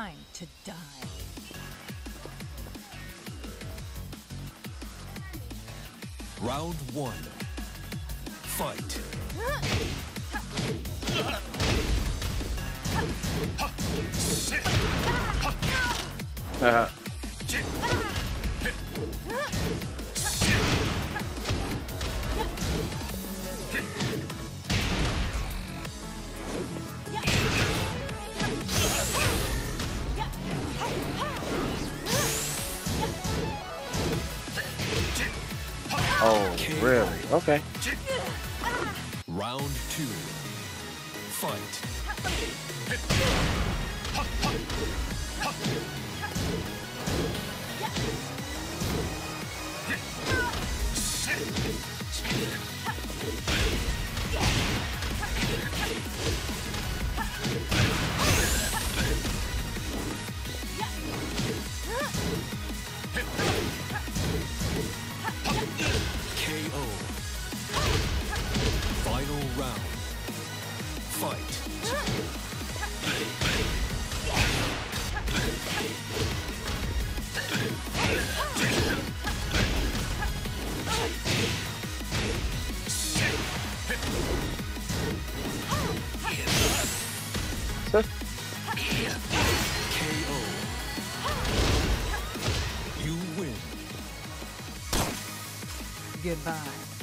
time to die. Round one. Fight. Oh, really? Okay. Round two. Fight. KO. Final round. Fight. KO. You win. Goodbye.